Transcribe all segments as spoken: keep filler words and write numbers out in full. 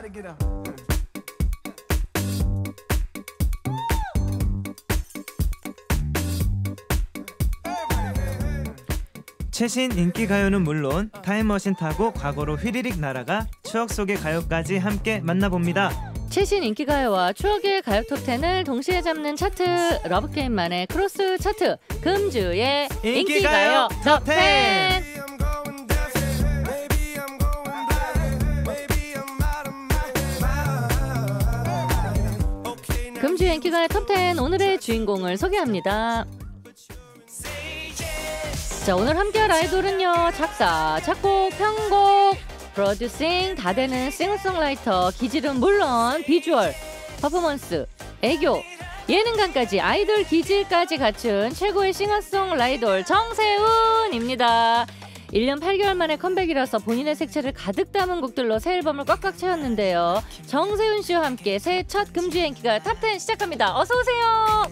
최신 인기 가요는 물론 타임머신 타고 과거로 휘리릭 날아가 추억 속의 가요까지 함께 만나봅니다. 최신 인기 가요와 추억의 가요 톱텐을 동시에 잡는 차트, 러브게임만의 크로스 차트, 금주의 인기, 인기 가요 톱텐. 금주의 인기 가요 톱텐, 오늘의 주인공을 소개합니다. 자, 오늘 함께할 아이돌은요, 작사, 작곡, 편곡, 프로듀싱 다 되는 싱어송라이터, 기질은 물론 비주얼, 퍼포먼스, 애교, 예능감까지 아이돌 기질까지 갖춘 최고의 싱어송라이돌 정세훈입니다. 일 년 팔 개월 만에 컴백이라서 본인의 색채를 가득 담은 곡들로 새 앨범을 꽉꽉 채웠는데요. 정세훈 씨와 함께 새해 첫 금주의 인기가 탑텐 시작합니다. 어서 오세요.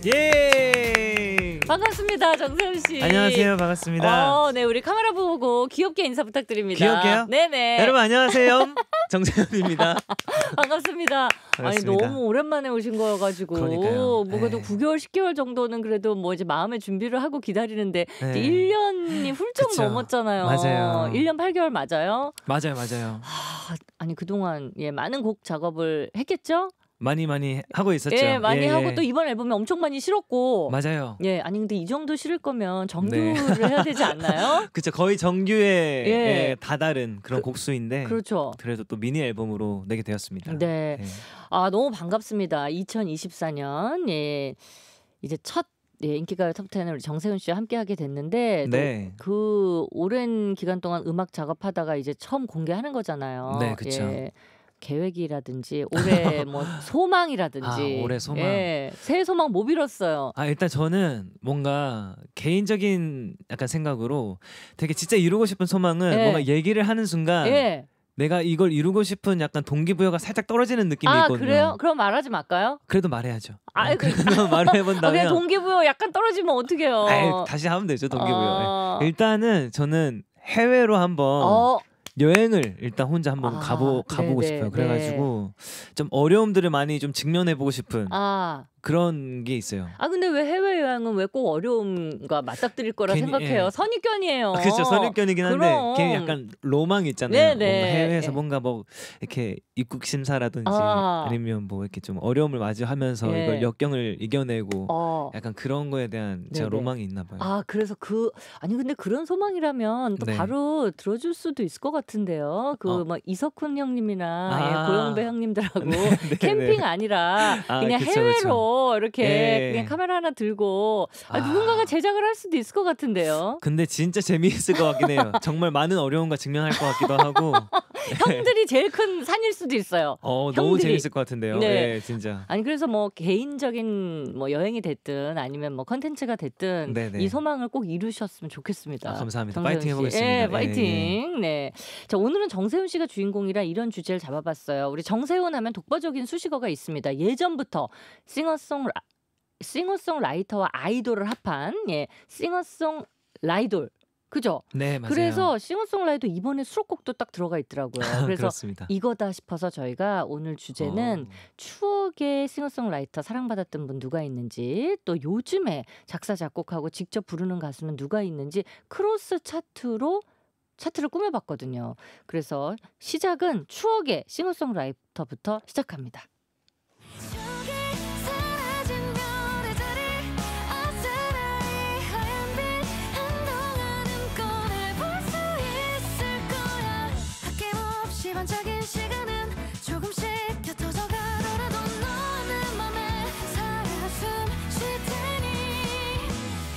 예. 반갑습니다, 정세훈 씨. 안녕하세요, 반갑습니다. 어, 네, 우리 카메라 보고 귀엽게 인사 부탁드립니다. 귀엽게요? 네네. 여러분 안녕하세요, 정세훈입니다. 반갑습니다. 반갑습니다. 아니 너무 오랜만에 오신 거여가지고 그러니까요. 뭐 그래도 네. 구 개월, 십 개월 정도는 그래도 뭐 이제 마음의 준비를 하고 기다리는데 네. 이제 일 년이 훌쩍 그쵸. 넘었잖아요. 맞아요. 일 년 팔 개월 맞아요? 맞아요, 맞아요. 하, 아니 그동안 예 많은 곡 작업을 했겠죠? 많이 많이 하고 있었죠. 예, 많이 예, 하고 예. 또 이번 앨범에 엄청 많이 실었고. 맞아요. 예, 아니 근데 이 정도 실을 거면 정규를 네. 해야 되지 않나요? 그쵸, 거의 정규에 예. 예, 다다른 그런 그- 곡수인데 그렇죠. 그래도 또 미니 앨범으로 내게 되었습니다. 네. 네. 아 너무 반갑습니다. 이천이십사 년 예 이제 첫 예, 인기가요 톱텐을 우리 정세훈 씨와 함께하게 됐는데 또 네. 그 오랜 기간 동안 음악 작업하다가 이제 처음 공개하는 거잖아요. 네, 그쵸. 예. 계획이라든지 올해 뭐 소망이라든지 아, 올해 소망. 예, 새해 소망 뭐 빌었어요? 아, 일단 저는 뭔가 개인적인 약간 생각으로 되게 진짜 이루고 싶은 소망은 예. 뭔가 얘기를 하는 순간 예. 내가 이걸 이루고 싶은 약간 동기부여가 살짝 떨어지는 느낌이 아 있거든요. 그래요? 그럼 말하지 말까요? 그래도 말해야죠. 아, 어, 그래도 말을 아, 그냥 해본다면 동기부여 약간 떨어지면 어떡해요? 아이, 다시 하면 되죠, 동기부여. 어. 예. 일단은 저는 해외로 한번 어. 여행을 일단 혼자 한번 아, 가보 가보고 네네, 싶어요. 그래가지고 좀 어려움들을 많이 좀 직면해보고 싶은 아. 그런 게 있어요. 아 근데 왜 해외 여행은 왜 꼭 어려움과 맞닥뜨릴 거라 괜히, 생각해요? 예. 선입견이에요. 그렇죠, 선입견이긴 한데 그럼. 걔 약간 로망이 있잖아요. 네네. 뭔가 해외에서 예. 뭔가 뭐 이렇게 입국 심사라든지 아. 아니면 뭐 이렇게 좀 어려움을 마주하면서 예. 이걸 역경을 이겨내고 어. 약간 그런 거에 대한 제가 네네. 로망이 있나 봐요. 아 그래서 그 아니 근데 그런 소망이라면 또 네. 바로 들어줄 수도 있을 것 같은데요. 그 어. 뭐 이석훈 형님이나 아. 예, 고영배 형님들하고 네, 네, 캠핑 네. 아니라 아, 그냥 그쵸, 해외로 이렇게 예. 그냥 카메라 하나 들고 아, 아. 누군가가 제작을 할 수도 있을 것 같은데요. 근데 진짜 재미있을 것 같긴 해요. 정말 많은 어려움과 직면할 것 같기도 하고. 형들이 제일 큰 산일 수도 있어요. 어, 너무 형들이. 재밌을 것 같은데요. 네. 네, 진짜. 아니 그래서 뭐 개인적인 뭐 여행이 됐든 아니면 뭐 컨텐츠가 됐든 네네. 이 소망을 꼭 이루셨으면 좋겠습니다. 아, 감사합니다. 정세훈 파이팅 씨. 해보겠습니다. 예, 예, 파이팅. 네. 자 오늘은 정세훈 씨가 주인공이라 이런 주제를 잡아봤어요. 우리 정세훈 하면 독보적인 수식어가 있습니다. 예전부터 싱어송 싱어송라이터와 아이돌을 합한 예 싱어송 라이돌. 그죠? 네, 맞아요. 그래서 싱어송라이터 이번에 수록곡도 딱 들어가 있더라고요. 그래서 그렇습니다. 이거다 싶어서 저희가 오늘 주제는 어. 추억의 싱어송라이터 사랑받았던 분 누가 있는지 또 요즘에 작사 작곡하고 직접 부르는 가수는 누가 있는지 크로스 차트로 차트를 꾸며봤거든요. 그래서 시작은 추억의 싱어송라이터부터 시작합니다. 반짝인 시간은 조금씩 곁어져 가더라도 너는 맘에 살아 숨쉴 테니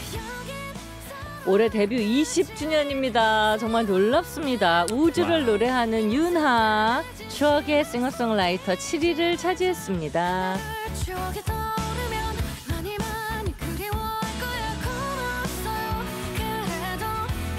올해 데뷔 이십 주년입니다. 정말 놀랍습니다. 우주를 와우. 노래하는 윤하 추억의 싱어송라이터 칠 위를 차지했습니다. 추억이 떠오르면 많이 많이 그리워할 거야 고마웠어요. 그래도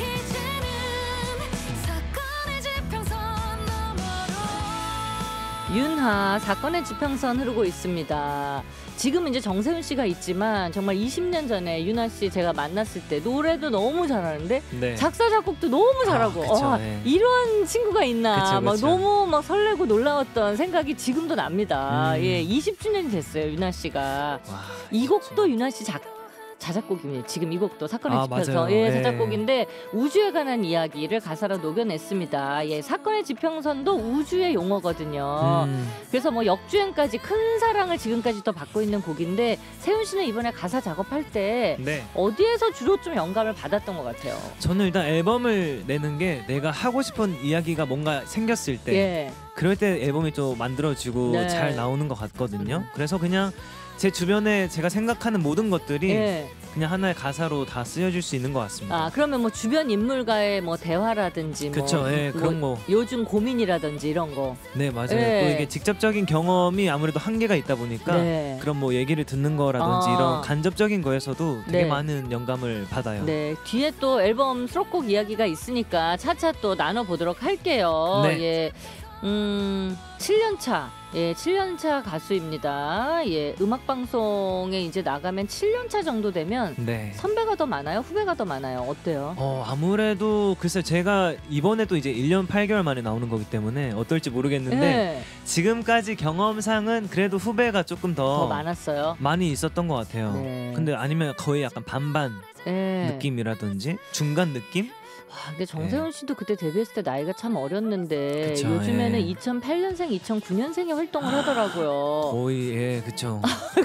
이제는 사건의 지평선 너머로 윤하 사건의 지평선 흐르고 있습니다. 지금 이제 정세훈 씨가 있지만 정말 이십 년 전에 윤하 씨 제가 만났을 때 노래도 너무 잘하는데 네. 작사 작곡도 너무 잘하고 아, 그쵸, 어, 예. 이런 친구가 있나 그쵸, 막 그쵸. 너무 막 설레고 놀라웠던 생각이 지금도 납니다. 음. 예, 이십 주년이 됐어요 윤하 씨가. 와, 이 곡도 윤하 씨 작 자작곡입니다. 지금 이 곡도 사건의 아, 지평선 맞아요. 예, 예. 자작곡인데 우주에 관한 이야기를 가사로 녹여냈습니다. 예, 사건의 지평선도 우주의 용어거든요. 음. 그래서 뭐 역주행까지 큰 사랑을 지금까지도 받고 있는 곡인데 세훈 씨는 이번에 가사 작업할 때 네. 어디에서 주로 좀 영감을 받았던 것 같아요. 저는 일단 앨범을 내는 게 내가 하고 싶은 이야기가 뭔가 생겼을 때 예, 그럴 때 앨범이 좀 만들어지고 네. 잘 나오는 것 같거든요. 그래서 그냥 제 주변에 제가 생각하는 모든 것들이 예. 그냥 하나의 가사로 다 쓰여질 수 있는 것 같습니다. 아 그러면 뭐 주변 인물과의 뭐 대화라든지 뭐, 그쵸, 예, 그런 거. 요즘 고민이라든지 이런 거. 네, 맞아요. 예. 또 이게 직접적인 경험이 아무래도 한계가 있다 보니까 네. 그런 뭐 얘기를 듣는 거라든지 아. 이런 간접적인 거에서도 되게 네. 많은 영감을 받아요. 네, 뒤에 또 앨범 수록곡 이야기가 있으니까 차차 또 나눠보도록 할게요. 네. 예, 음, 칠 년 차, 예, 칠 년 차 가수입니다. 예, 음악 방송에 이제 나가면 칠 년 차 정도 되면 네. 선배가 더 많아요, 후배가 더 많아요. 어때요? 어 아무래도 글쎄 제가 이번에도 이제 일 년 팔 개월 만에 나오는 거기 때문에 어떨지 모르겠는데 네, 지금까지 경험상은 그래도 후배가 조금 더, 더 많았어요. 많이 있었던 것 같아요. 네. 근데 아니면 거의 약간 반반 네. 느낌이라든지 중간 느낌? 와, 근데 정세훈 씨도 그때 데뷔했을 때 나이가 참 어렸는데 그쵸, 요즘에는 예. 이천팔 년생, 이천구 년생이 활동을 하더라고요. 거의 예 그쵸.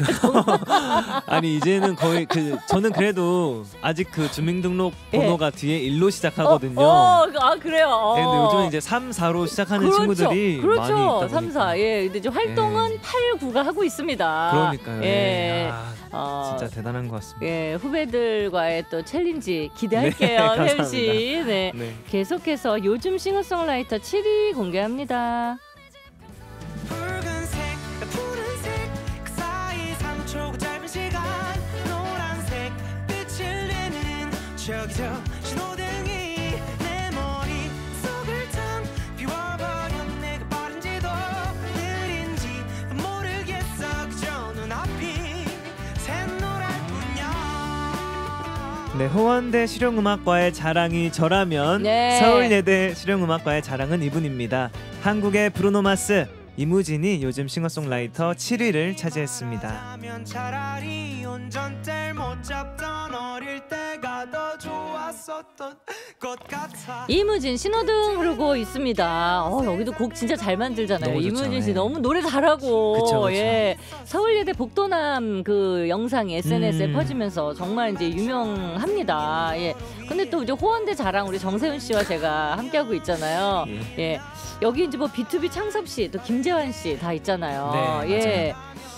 아니 이제는 거의 그 저는 그래도 아직 그 주민등록 번호가 뒤에 일로 시작하거든요. 어, 어, 아 그래요. 어. 네, 근데 요즘 이제 삼, 사로 시작하는 친구들이 그렇죠. 많이 있다 보니까. 삼, 사. 예. 근데 이제 활동은 팔, 구가 하고 있습니다. 그러니까요. 예. 예. 아, 어, 진짜 대단한 것 같습니다. 예, 후배들과의 또 챌린지 기대할게요, 네, 세훈 씨. 네. 네. 계속해서 요즘 싱어송라이터 칠 위 공개합니다. 붉은색 푸른색 그 사이 삼 초 짧은 시간 노란색 빛을 내는 저기 저 신호등이 내 머릿속을 텅 비워버린 내가 빠른지도 느린지 모르겠어 그저 눈앞이 샛노랄 뿐이야. 네, 호원대 실용음악과의 자랑이 저라면 네. 서울예대 실용음악과의 자랑은 이분입니다. 한국의 브루노마스 이무진이 요즘 싱어송라이터 칠 위를 차지했습니다. 하면 차라리 운전대를 못 잡던 어릴 때가 더 좋았었던 것 같아. 이무진 신호등 흐르고 있습니다. 어, 여기도 곡 진짜 잘 만들잖아요. 너무 좋죠. 이무진 씨 예. 너무 노래 잘하고. 그쵸, 그쵸. 예. 서울예대 복도남 그 영상이 에스엔에스에 음. 퍼지면서 정말 이제 유명합니다. 예. 근데 또 이제 호원대 자랑 우리 정세훈 씨와 제가 함께하고 있잖아요. 예. 예. 여기 이제 뭐 비투비 창섭 씨, 또 김재환 씨 다 있잖아요. 네, 예.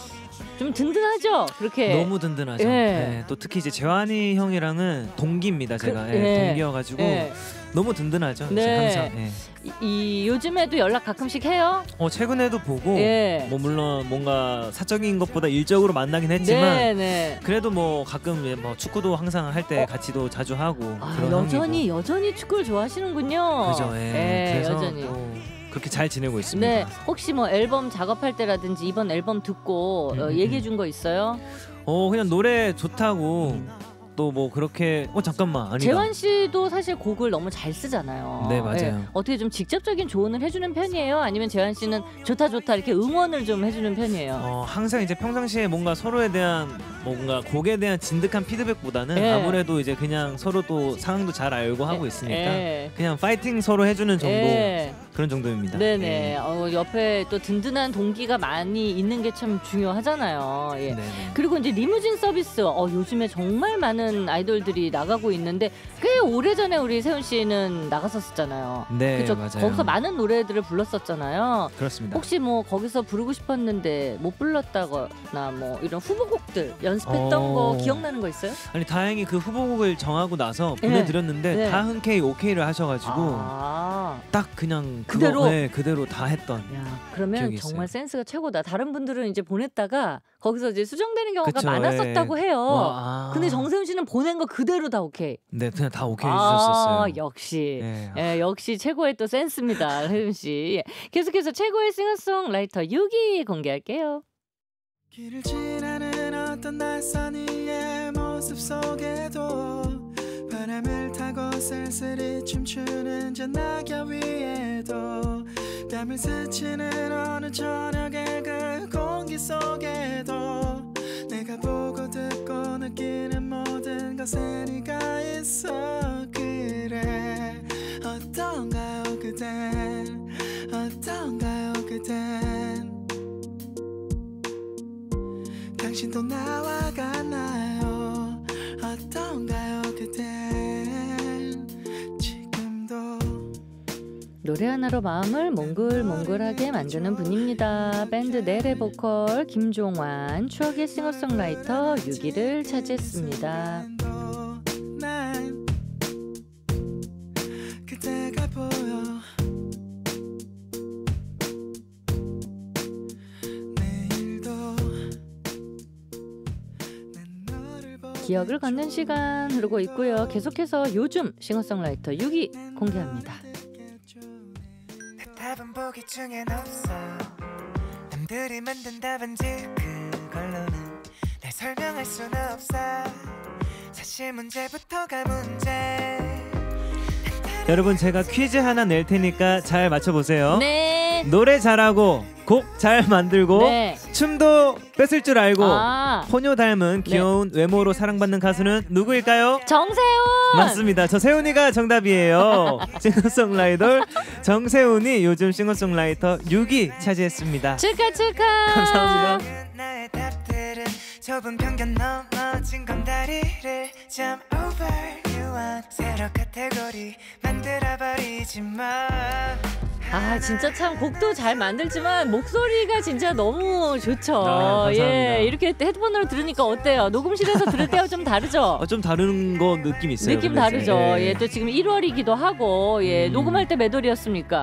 좀 든든하죠? 그렇게. 너무 든든하죠. 예. 네, 또 특히 이제 재환이 형이랑은 동기입니다. 제가 그, 예, 예. 동기여가지고 예. 너무 든든하죠. 이제 네. 항상. 예. 이, 이 요즘에도 연락 가끔씩 해요? 어 최근에도 보고 예. 뭐 물론 뭔가 사적인 것보다 일적으로 만나긴 했지만 네, 네. 그래도 뭐 가끔 예, 뭐 축구도 항상 할 때 어? 같이도 자주 하고 아, 그런 여전히 형이고. 여전히 축구를 좋아하시는군요. 그죠. 예. 예, 그래서 여전히. 또 그렇게 잘 지내고 있습니다. 네, 혹시 뭐 앨범 작업할 때라든지 이번 앨범 듣고 음, 어, 음, 얘기해 준 거 있어요? 어 그냥 노래 좋다고 또 뭐 그렇게 어 잠깐만 아니다. 재환 씨도 사실 곡을 너무 잘 쓰잖아요. 네, 맞아요. 예, 어떻게 좀 직접적인 조언을 해주는 편이에요? 아니면 재환 씨는 좋다 좋다 이렇게 응원을 좀 해주는 편이에요? 어 항상 이제 평상시에 뭔가 서로에 대한 뭔가 곡에 대한 진득한 피드백보다는 예. 아무래도 이제 그냥 서로 또 상황도 잘 알고 하고 있으니까 예. 그냥 파이팅 서로 해주는 정도 예. 그런 정도입니다. 네네. 예. 어, 옆에 또 든든한 동기가 많이 있는 게 참 중요하잖아요. 예. 네네. 그리고 이제 리무진 서비스 어, 요즘에 정말 많은 아이돌들이 나가고 있는데 꽤 오래전에 우리 세훈 씨는 나갔었잖아요. 네, 그죠? 맞아요. 거기서 많은 노래들을 불렀었잖아요. 그렇습니다. 혹시 뭐 거기서 부르고 싶었는데 못 불렀다거나 뭐 이런 후보곡들 연습했던 어. 거 기억나는 거 있어요? 아니 다행히 그 후보곡을 정하고 나서 네. 보내드렸는데 네. 다 흔쾌히 오케이를 하셔가지고 아, 딱 그냥 그대로. 그거, 네, 그대로 다 했던. 야, 그러면 기억이 정말 있어요. 센스가 최고다. 다른 분들은 이제 보냈다가 거기서 이제 수정되는 경우가 그쵸, 많았었다고 예. 해요. 와, 아. 근데 정세훈 씨는 보낸 거 그대로 다 오케이. 네, 그냥 다 오케이 아, 해주셨었어요. 역시. 예. 예, 역시 최고의 또 센스입니다, 혜윤 씨. 예. 계속해서 최고의 싱어송라이터 육 위 공개할게요. 길을 지나는 어떤 낯선 이의 모습 속에도 바람을 타고 쓸쓸히 춤추는 저 낙엽 위에도 땀을 스치는 어느 저녁의 그 공기 속에도 내가 보고 듣고 느끼는 모든 것에 네가 있어. 그래 어떤가요 그댄 어떤가요 그댄 당신도 나와 같나요 어떤가요 그댄 지금도. 노래 하나로 마음을 몽글몽글하게 만드는 분입니다. 밴드 넬의 보컬 김종환, 추억의 싱어송라이터 육 위를 차지했습니다. 난 그대가 보여. 내일도 난 너를 보고 기억을 걷는 시간 흐르고 있고요. 계속해서 요즘 싱어송라이터 육 위 공개합니다. 내 답은 보기 중엔 없어. 남들이 만든 답은지 그걸로는 날 설명할 수는 없어. 사실 문제부터가 문제. 여러분 제가 퀴즈 하나 낼 테니까 잘 맞춰보세요. 네. 노래 잘하고 곡 잘 만들고 네. 춤도 뺏을 줄 알고 아, 포뇨 닮은 귀여운 외모로 사랑받는 가수는 누구일까요? 정세훈. 맞습니다. 저 세훈이가 정답이에요. 싱어송라이터 정세훈이 요즘 싱어송라이터 육 위 차지했습니다. 축하 축하. 감사합니다. 나의 답들은 좁은 편견 넘어진 건다리를 jump over you want 새로 카테고리 만들어버리지 마. 아 진짜 참 곡도 잘 만들지만 목소리가 진짜 너무 좋죠. 아, 감사합니다. 예, 이렇게 헤드폰으로 들으니까 어때요? 녹음실에서 들을 때와 좀 다르죠? 어, 좀 다른 거 느낌 있어요. 느낌 근데 다르죠. 예. 예, 또 지금 일월이기도 하고 예, 음. 녹음할 때 몇 월이었습니까?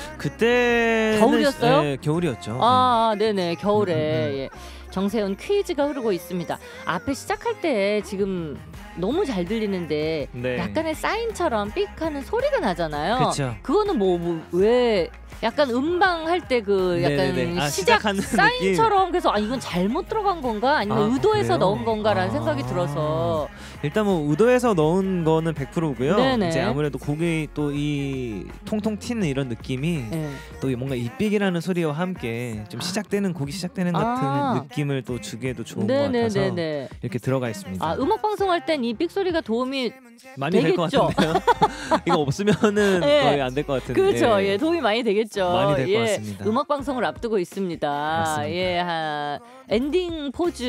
그때 겨울이었어요? 예, 겨울이었죠. 아, 아, 네네 겨울에 음, 음, 음. 예. 정세훈 퀴즈가 흐르고 있습니다. 앞에 시작할 때 지금 너무 잘 들리는데 네. 약간의 사인처럼 삑하는 소리가 나잖아요. 그렇죠. 그거는 뭐 왜 약간 음방 할 때 그 약간 네네네. 아, 시작 시작하는 사인처럼 그래서 아 이건 잘못 들어간 건가 아니면 아, 의도해서 그래요? 넣은 건가라는 아. 생각이 들어서 일단 뭐 의도해서 넣은 거는 백 퍼센트고요. 네네. 이제 아무래도 곡이 또 이 통통 튀는 이런 느낌이 예. 또 뭔가 이삑이라는 소리와 함께 좀 시작되는 곡이 시작되는 같은 아. 느낌을 또 주기에도 좋은 것 같아서 네네네네. 이렇게 들어가 있습니다. 아 음악 방송할 땐 이 삑 소리가 도움이 많이 될 것 되겠죠? 같은데요. 이거 없으면은 네. 거의 안 될 것 같은데. 그렇죠. 예, 도움이 많이 되겠죠. 많이 될것 예, 같습니다. 음악 방송을 앞두고 있습니다. 맞습니다. 예, 하, 엔딩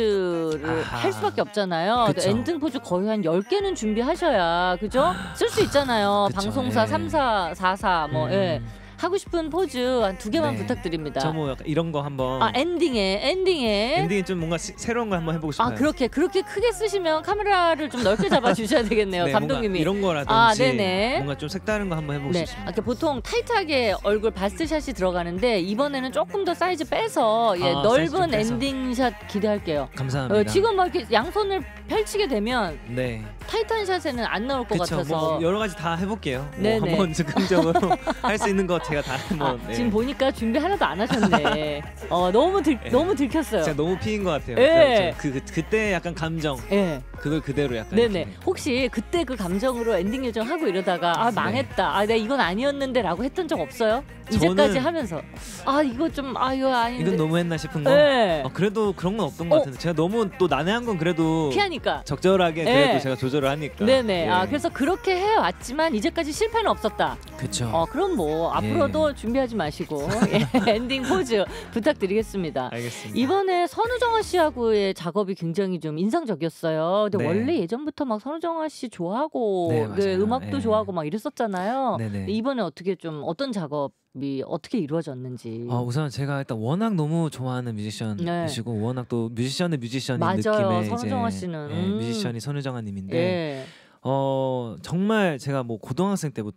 포즈를 아하. 할 수밖에 없잖아요. 그쵸. 엔딩 포즈 거의 한 열 개는 준비하셔야 그죠? 쓸 수 있잖아요. 그쵸, 방송사 예. 삼 사, 사 사 뭐 음. 예. 하고 싶은 포즈 한 두 개만 네. 부탁드립니다. 저 뭐 약간 이런 거 한번 아, 엔딩에 엔딩에 엔딩이 좀 뭔가 시, 새로운 거 한번 해보고 싶어요. 아, 그렇게 그렇게 크게 쓰시면 카메라를 좀 넓게 잡아 주셔야 되겠네요. 네, 감독님이. 뭔가 이런 거라든지 아, 네네. 뭔가 좀 색다른 거 한번 해보고 네, 싶습니다. 이렇게 보통 타이트하게 얼굴 바스트샷이 들어가는데 이번에는 조금 더 사이즈 빼서 예, 아, 사이즈 좀 넓은 빼서. 엔딩샷 기대할게요. 감사합니다. 어, 지금 막 이렇게 양손을 펼치게 되면 네. 타이트한 샷에는 안 나올 것 그쵸. 같아서. 뭐 여러 가지 다 해볼게요. 뭐 네네. 한번 즉흥적으로 할 수 있는 거 제가 다 한번. 아, 네. 지금 보니까 준비 하나도 안 하셨네. 어, 너무 들 네. 너무 들켰어요. 제가 너무 피인 것 같아요. 예. 그, 그 그때 약간 감정 예. 그걸 그대로 약간. 네네. 이렇게. 혹시 그때 그 감정으로 엔딩 요정 하고 이러다가 아 네. 망했다. 아 내가 이건 아니었는데라고 했던 적 없어요? 이제까지 저는- 하면서 아 이거 좀 아 이거 아닌데. 이건 너무했나 싶은 거. 네. 어, 그래도 그런 건 없던 것 어. 같은데 제가 너무 또 난해한 건 그래도 피하니까. 적절하게 그래도 네. 제가 조절을 하니까. 네네. 예. 아 그래서 그렇게 해왔지만 이제까지 실패는 없었다. 그쵸. 어 그럼 뭐 예. 앞으로도 준비하지 마시고 예, 엔딩 포즈 부탁드리겠습니다. 알겠습니다. 이번에 선우정아 씨하고의 작업이 굉장히 좀 인상적이었어요. 근데 네. 원래 예전부터 막 선우정아 씨 좋아하고 네, 네, 맞아요. 음악도 예. 좋아하고 막 이랬었잖아요. 네네. 근데 이번에 어떻게 좀 어떤 작업이 어떻게 이루어졌는지. 어, 우선 제가 일단 워낙 너무 좋아하는 네. 뮤지션이시고 워낙 또 뮤지션의 뮤지션인 맞아요. 느낌의 선우정아 이제, 씨는. 예, 음. 뮤지션이 선우정아님인데 예. 어 정말 제가 뭐 고등학생 때부터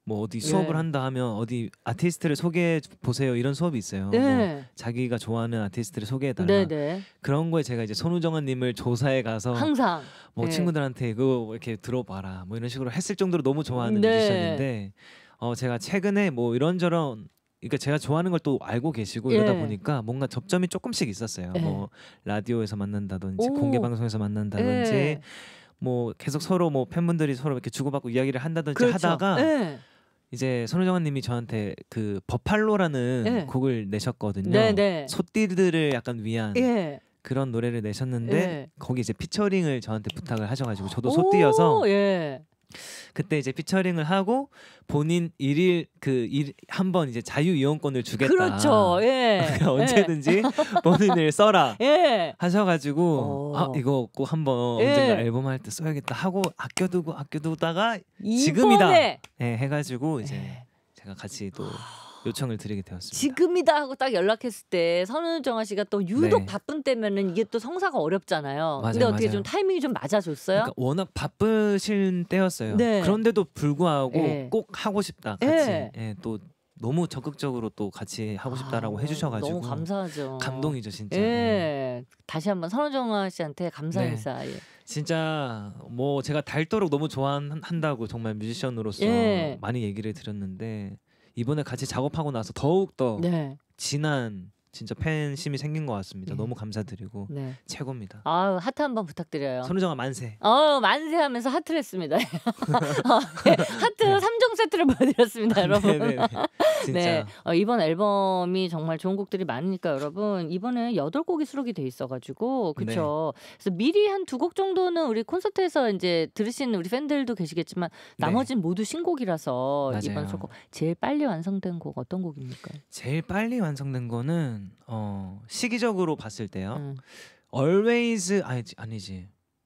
뭐 어디 수업을 예. 한다 하면 어디 아티스트를 소개해 보세요 이런 수업이 있어요. 뭐 네. 자기가 좋아하는 아티스트를 소개해달라. 네네. 그런 거에 제가 이제 손우정아님을 조사해 가서 항상 뭐 네. 친구들한테 이거 이렇게 들어봐라 뭐 이런 식으로 했을 정도로 너무 좋아하는 네. 뮤지션인데 어 제가 최근에 뭐 이런저런 그러니까 제가 좋아하는 걸 또 알고 계시고 이러다 예. 보니까 뭔가 접점이 조금씩 있었어요. 예. 뭐 라디오에서 만난다든지 오. 공개 방송에서 만난다든지 예. 뭐 계속 서로 뭐 팬분들이 서로 이렇게 주고받고 이야기를 한다든지 그렇죠. 하다가 예. 이제 손우정아님이 저한테 그 버팔로라는 예. 곡을 내셨거든요. 네네. 소띠들을 약간 위한 예. 그런 노래를 내셨는데 예. 거기 이제 피처링을 저한테 부탁을 하셔가지고 저도 소띠여서 오, 예. 그때 이제 피처링을 하고 본인 일일 그 일 한번 이제 자유 이용권을 주겠다. 그렇죠. 예. 그러니까 언제든지 본인을 써라. 예. 하셔가지고 오. 아 이거 꼭 한번 예. 언젠가 앨범 할 때 써야겠다 하고 아껴두고 아껴두다가 이번에 지금이다. 네, 해가지고 이제 예. 제가 같이 또 요청을 드리게 되었습니다. 지금이다 하고 딱 연락했을 때 선우정아 씨가 또 유독 네. 바쁜 때면은 이게 또 성사가 어렵잖아요. 근데 맞아요, 어떻게 맞아요. 좀 타이밍이 좀 맞아줬어요? 그러니까 워낙 바쁘신 때였어요. 네. 그런데도 불구하고 예. 꼭 하고 싶다 같이 예. 예, 또 너무 적극적으로 또 같이 하고 싶다라고 아, 해주셔가지고 너무 감사하죠. 감동이죠 진짜. 예. 다시 한번 선우정아 씨한테 감사 네. 인사. 예. 진짜 뭐 제가 닳도록 너무 좋아한다고 정말 뮤지션으로서 예. 많이 얘기를 드렸는데 이번에 같이 작업하고 나서 더욱 더 네. 진한 진짜 팬심이 생긴 것 같습니다. 예. 너무 감사드리고 네. 최고입니다. 아유 하트 한번 부탁드려요. 손우정아 만세. 어 만세하면서 하트를 했습니다. 어, 네, 하트 삼 종 세트를 보여드렸습니다, 여러분. 네네네. 진짜. 네, 어, 이번 앨범이 정말 좋은 곡들이 많으니까 여러분 이번에 여덟 곡이 수록이 돼 있어가지고 그렇죠. 그래서 미리 한 두 곡 정도는 우리 콘서트에서 이제 들으신 우리 팬들도 계시겠지만 네. 나머진 모두 신곡이라서 맞아요. 이번 수록곡 제일 빨리 완성된 곡 어떤 곡입니까? 제일 빨리 완성된 거는 어, 시기적으로 봤을 때요. 음. Always 아니지 아니지.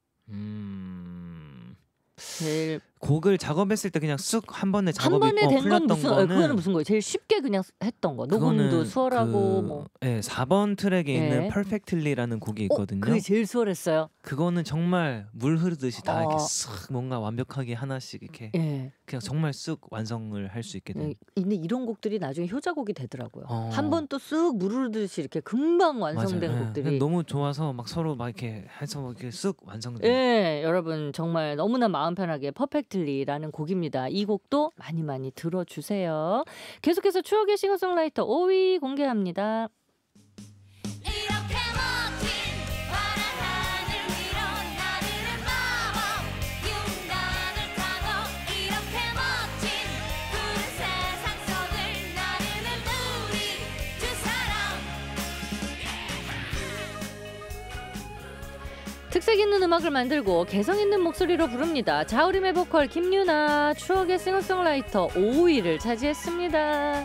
음. 제일 곡을 작업했을 때 그냥 쑥 한 번에 한 작업이 번에 어, 된 건 풀렸던 무슨 어, 거는 그거는 무슨 거예요? 제일 쉽게 그냥 했던 거. 녹음도 그거는 수월하고 그, 뭐. 예, 사 번 트랙에 예. 있는 Perfectly라는 곡이 있거든요. 어, 그게 제일 수월했어요. 그거는 정말 물 흐르듯이 다 어. 이렇게 쓱 뭔가 완벽하게 하나씩 이렇게 예. 그냥 정말 쑥 완성을 할 수 있게 된. 예, 근데 이런 곡들이 나중에 효자곡이 되더라고요. 어. 한 번 또 쑥 무르르듯이 이렇게 금방 완성된 맞아요. 예. 곡들이. 그냥 너무 좋아서 막 서로 막 이렇게 해서 이렇게 쑥 완성된. 예, 여러분 정말 너무나 마음 편하게 퍼펙틀리라는 곡입니다. 이 곡도 많이 많이 들어주세요. 계속해서 추억의 싱어송라이터 오 위 공개합니다. 이렇게 멋진 파란 하늘 위로 나르는 마법 윤곽을 타고 이렇게 멋진 푸른 세상 속을 나르는 우리 두 사람 특색 있는 음악을 만들고 개성 있는 목소리로 부릅니다. 자우림의 보컬 김유나 추억의 싱어송라이터 오 위를 차지했습니다.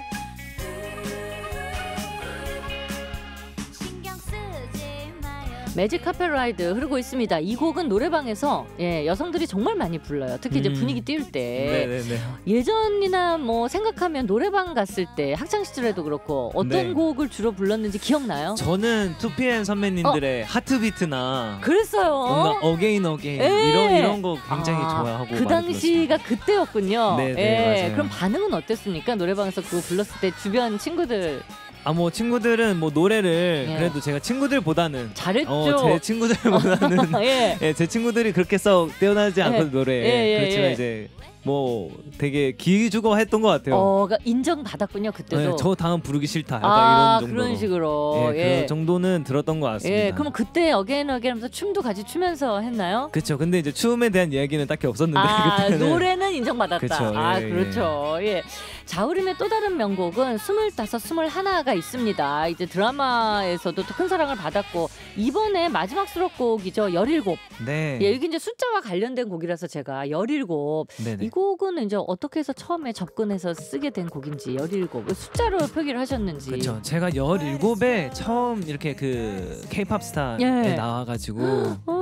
신경 쓰지 마요 매직 카펫 라이드 흐르고 있습니다. 이 곡은 노래방에서 예, 여성들이 정말 많이 불러요. 특히 이제 음. 분위기 띄울 때. 네네네. 예전이나 뭐 생각하면 노래방 갔을 때 학창 시절에도 그렇고 어떤 네. 곡을 주로 불렀는지 기억나요? 저는 투피엠 선배님들의 하트비트나 그랬어요. 뭔가 어게인 어게인 예. 이런 이런 거 굉장히 아, 좋아하고 그 많이 당시가 그때였군요. 네, 네, 예, 맞아요. 그럼 반응은 어땠습니까? 노래방에서 그거 불렀을 때 주변 친구들 아 뭐 친구들은 뭐 노래를 예. 그래도 제가 친구들보다는 잘했죠. 어, 제 친구들보다는 예. 예, 제 친구들이 그렇게 썩 뛰어나지 않거든 예. 노래에. 예, 예, 그렇지만 예. 이제 뭐 되게 기죽어 했던 것 같아요. 어, 그러니까 인정받았군요 그때도. 네, 저 다음 부르기 싫다. 약간 아, 이런 정도로. 그런 식으로. 예, 예. 그 정도는 들었던 것 같습니다. 예, 그럼 그때 어게인 어게인 하면서 춤도 같이 추면서 했나요? 그렇죠. 근데 이제 춤에 대한 이야기는 딱히 없었는데 아, 그때는 노래는 인정받았다. 그쵸, 아, 예, 그렇죠. 예. 자우림의 또 다른 명곡은 스물다섯, 스물하나가 있습니다. 이제 드라마에서도 또 큰 사랑을 받았고 이번에 마지막 수록곡이죠. 열일곱. 네. 예, 이게 이제 숫자와 관련된 곡이라서 제가 열일곱. 네네. 이 곡은 이제 어떻게 해서 처음에 접근해서 쓰게 된 곡인지 열일곱. 숫자로 표기를 하셨는지. 그렇죠. 제가 열일곱에 처음 이렇게 그 K-팝 스타에 예. 나와가지고 어.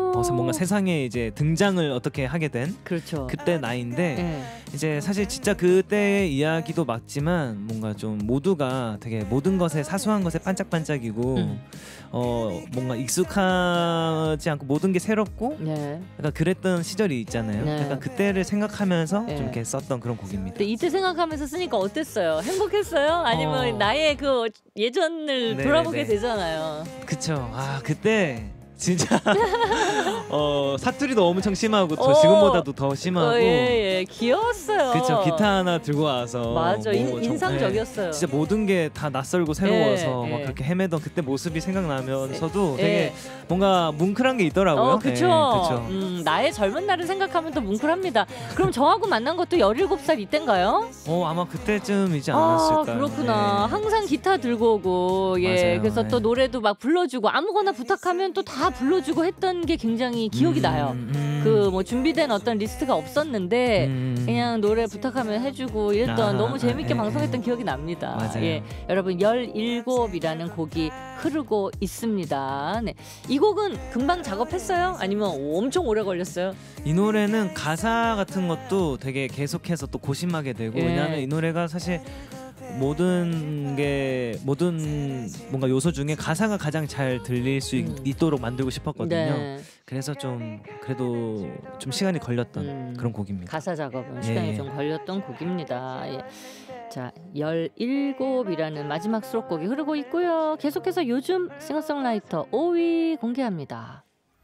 어, 뭔가 세상에 이제 등장을 어떻게 하게 된 그렇죠. 그때 나이인데 예. 이제 사실 진짜 그때의 이야기도 맞지만 뭔가 좀 모두가 되게 모든 것에 사소한 것에 반짝반짝이고 음. 어 뭔가 익숙하지 않고 모든 게 새롭고 네. 약간 그랬던 시절이 있잖아요. 네. 약간 그때를 생각하면서 네. 좀 이렇게 썼던 그런 곡입니다. 근데 이때 생각하면서 쓰니까 어땠어요? 행복했어요? 아니면 어. 나의 그 예전을 네, 돌아보게 네. 되잖아요. 그쵸. 아 그때 진짜 어 사투리도 엄청 심하고 저 어. 지금보다도 더 심하고. 어, 예, 예. 귀여웠어요. 그쵸. 기타 하나 들고 와서 맞아. 인, 뭐 정- 인상적이었어요. 네, 진짜 모든 게 다 낯설고 새로워서 예, 막 예. 그렇게 헤매던 그때 모습이 생각나면서도 예. 되게 뭔가 뭉클한 게 있더라고요. 어, 그쵸. 예, 그쵸. 음, 나의 젊은 날을 생각하면 또 뭉클합니다. 그럼 저하고 만난 것도 열일곱 살 이때인가요? 어 아마 그때쯤이지 아, 않았을까요? 그렇구나. 네. 항상 기타 들고 오고, 예. 맞아요. 그래서 또 네. 노래도 막 불러주고, 아무거나 부탁하면 또 다 불러주고 했던 게 굉장히 기억이 음, 나요. 음. 그 뭐 준비된 어떤 리스트가 없었는데, 음. 그냥 노래 부탁하면 해주고 이랬던 아, 너무 재밌게 예, 방송했던 예. 기억이 납니다. 맞아요. 예, 여러분 열일곱이라는 곡이 흐르고 있습니다. 네. 이 곡은 금방 작업했어요? 아니면 엄청 오래 걸렸어요? 이 노래는 가사 같은 것도 되게 계속해서 또 고심하게 되고 예. 왜냐하면 이 노래가 사실 모든 게 모든 뭔가 요소 중에 가사가 가장 잘 들릴 수 있, 음. 있도록 만들고 싶었거든요. 네. 그래서 좀 그래도 좀 시간이 걸렸던 음. 그런 곡입니다. 가사 작업은 예, 시간이 예. 좀 걸렸던 곡입니다. 예. 자, 열일곱이라는 마지막 수록곡이 흐르고 있고요. 계속해서 요즘 싱어송라이터 오 위 공개합니다.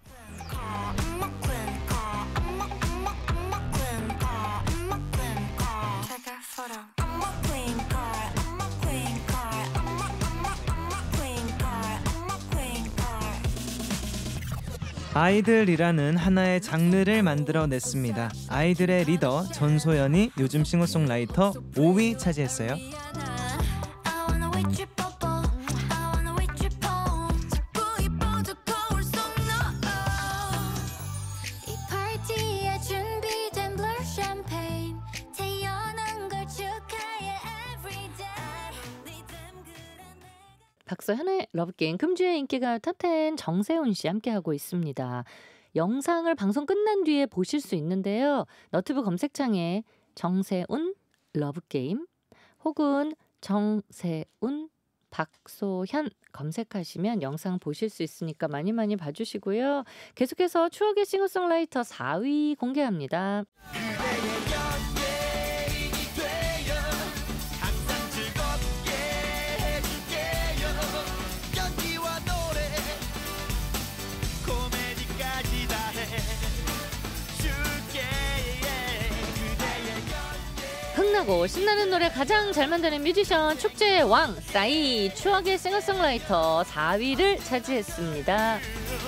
아이들이라는 하나의 장르를 만들어냈습니다. 아이들의 리더 전소연이 요즘 싱어송라이터 오 위 차지했어요. I wanna wait you bubble I wanna wait you bone 자꾸 이뻐도 거울 속 너 이 파티에 준비된 blur champagne 태어난 걸 축하해 everyday 리듬 그런 박서현의 러브게임 금주의 인기가요 탑텐 정세훈 씨 함께하고 있습니다. 영상을 방송 끝난 뒤에 보실 수 있는데요. 너튜브 검색창에 정세훈 러브게임 혹은 정세훈 박소현 검색하시면 영상 보실 수 있으니까 많이 많이 봐주시고요. 계속해서 추억의 싱어송라이터 사 위 공개합니다. 흥나고 신나는 노래 가장 잘 만드는 뮤지션 축제의 왕 싸이 추억의 싱어송라이터 사 위를 차지했습니다.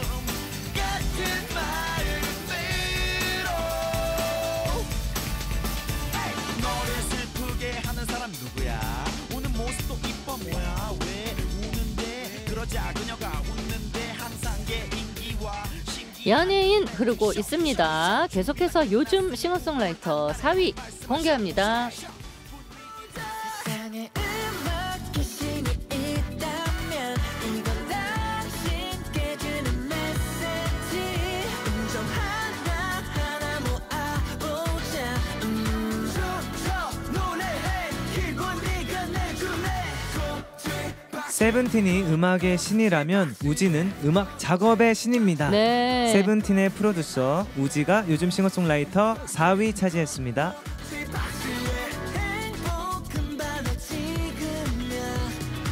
너를 슬프게 하는 사람 누구야? 우는 모습도 이뻐 뭐야? 왜 우는데? 그러자 그녀가 웃는데 항상 개인기와 신기 연예인 흐르고 있습니다. 계속해서 요즘 싱어송라이터 사 위 공개합니다. 세상에 음악 귀신이 있다면 이건 당신께 주는 메시지 음정 하나하나 모아보자 음. 노래해 기분 네가 내주네 세븐틴이 음악의 신이라면 우지는 음악 작업의 신입니다. 네. 세븐틴의 프로듀서 우지가 요즘 싱어송라이터 사 위 차지했습니다. 행복한 밤에 지금이야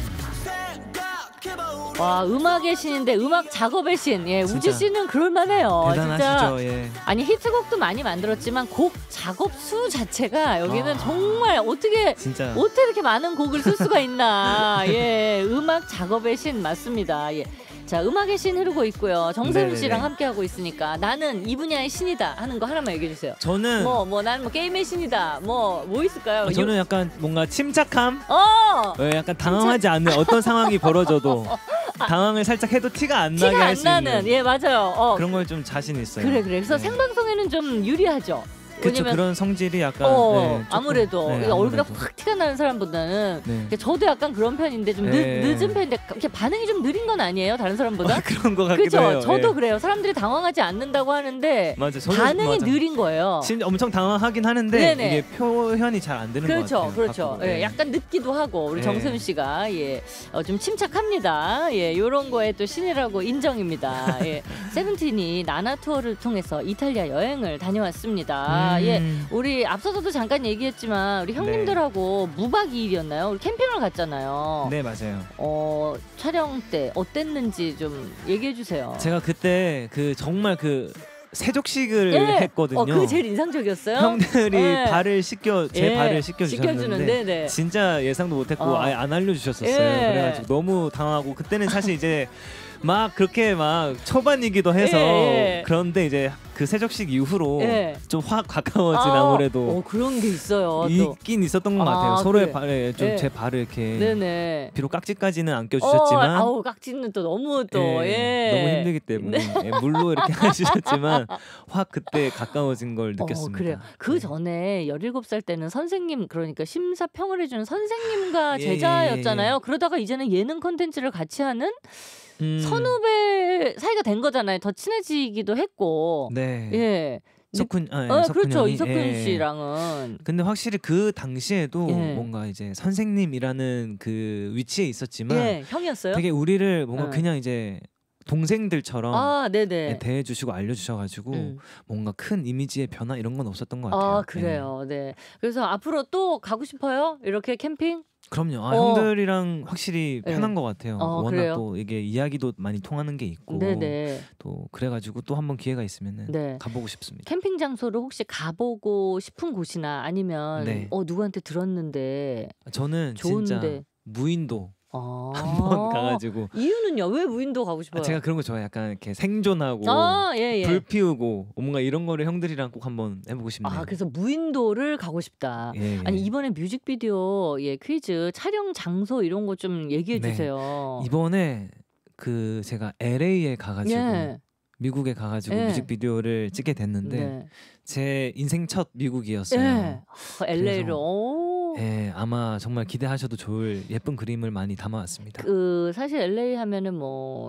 생각해봐 와 음악의 신인데 음악 작업의 신. 예, 우지 진짜 씨는 그럴만해요. 대단하시죠? 진짜. 예. 아니 히트곡도 많이 만들었지만 곡 작업 수 자체가 여기는 아. 정말 어떻게 진짜 어떻게 이렇게 많은 곡을 쓸 수가 있나. 예, 음악 작업의 신 맞습니다. 예. 자, 음악의 신 흐르고 있고요. 정세훈 네네네. 씨랑 함께하고 있으니까 나는 이 분야의 신이다 하는 거 하나만 얘기해 주세요. 저는 뭐, 뭐, 나는 뭐 게임의 신이다. 뭐, 뭐 있을까요? 어, 저는 약간 뭔가 침착함, 어! 어, 약간 당황하지 않는 어떤 상황이 벌어져도 당황을 살짝 해도 티가 안 나게 티가 할 안 수 나는, 있는 예, 맞아요. 어. 그런 걸 좀 자신 있어요. 그래, 그래. 그래서 네. 생방송에는 좀 유리하죠. 그렇죠. 왜냐면 그런 성질이 약간 어, 네, 조금, 아무래도 네, 얼굴에 아무래도. 확 티가 나는 사람보다는 네. 저도 약간 그런 편인데 좀 늦, 네. 늦은 편인데 이렇게 반응이 좀 느린 건 아니에요 다른 사람보다? 어, 그런 거 같기도 그죠? 해요. 저도 예. 그래요. 사람들이 당황하지 않는다고 하는데 맞아. 저도 반응이 맞아. 느린 거예요. 진짜 엄청 당황하긴 하는데 네네. 이게 표현이 잘 안 되는 것 그렇죠, 같아요. 그렇죠. 가끔. 예, 네. 약간 늦기도 하고 우리 네. 정세훈 씨가 예, 어, 좀 침착합니다. 예, 이런 거에 또 신이라고 인정입니다. 예, 세븐틴이 나나 투어를 통해서 이탈리아 여행을 다녀왔습니다. 음. 예, 우리 앞서서도 잠깐 얘기했지만 우리 형님들하고 무박 이 일이었나요? 우리 캠핑을 갔잖아요. 네 맞아요. 어, 촬영 때 어땠는지 좀 얘기해 주세요. 제가 그때 그 정말 그 세족식을 예. 했거든요. 어, 그게 제일 인상적이었어요. 형들이 예. 발을 씻겨 제 예. 발을 씻겨 씻겨주는, 주셨는데 네네. 진짜 예상도 못했고 어. 아예 안 알려주셨었어요. 예. 그래가지고 너무 당황하고 그때는 사실 이제 막 그렇게 막 초반이기도 해서 예, 예. 그런데 이제 그 세족식 이후로 예. 좀 확 가까워진 아, 아무래도 어, 그런 게 있어요. 또. 있긴 있었던 것 아, 같아요. 서로의 그래. 발에 좀 예. 제 발을 이렇게 네네. 비록 깍지까지는 안 어, 껴주셨지만 아우 깍지는 또 너무 또 예, 예. 너무 힘들기 때문에 예, 물로 이렇게 해주셨지만 확 그때 가까워진 걸 느꼈습니다. 어, 그래요. 그 네. 전에 열일곱 살 때는 선생님 그러니까 심사평을 해주는 선생님과 예, 제자였잖아요. 예, 예. 그러다가 이제는 예능 콘텐츠를 같이 하는 음, 선후배 사이가 된 거잖아요. 더 친해지기도 했고. 네. 예. 석훈, 아, 예, 어, 석훈 그렇죠. 형이, 이석훈 예. 씨랑은. 근데 확실히 그 당시에도 예. 뭔가 이제 선생님이라는 그 위치에 있었지만 예, 형이었어요? 되게 우리를 뭔가 어. 그냥 이제 동생들처럼 아, 네네. 대해주시고 알려주셔가지고 음. 뭔가 큰 이미지의 변화 이런 건 없었던 것 같아요. 아, 그래요. 네. 그래서 앞으로 또 가고 싶어요? 이렇게 캠핑? 그럼요. 아, 어. 형들이랑 확실히 네. 편한 것 같아요. 어, 워낙 그래요? 또 이게 이야기도 많이 통하는 게 있고 네네. 또 그래가지고 또 한번 기회가 있으면은 네. 가보고 싶습니다. 캠핑 장소를 혹시 가보고 싶은 곳이나 아니면 네. 어 누구한테 들었는데 저는 진짜 좋은데. 무인도 아. 한번 가가지고 이유는요? 왜 무인도 가고 싶어요? 아, 제가 그런 거 좋아해요. 약간 이렇게 생존하고 아, 예, 예. 불 피우고 뭔가 이런 거를 형들이랑 꼭 한번 해보고 싶네요. 아, 그래서 무인도를 가고 싶다. 예, 예. 아니 이번에 뮤직비디오 예 퀴즈 촬영 장소 이런 거 좀 얘기해 네. 주세요. 이번에 그 제가 엘에이에 가가지고 예. 미국에 가가지고 예. 뮤직비디오를 찍게 됐는데 네. 제 인생 첫 미국이었어요. 예. 엘에이로. 그래서- 오. 예, 아마 정말 기대하셔도 좋을 예쁜 그림을 많이 담아왔습니다. 그 사실 엘에이 하면은 뭐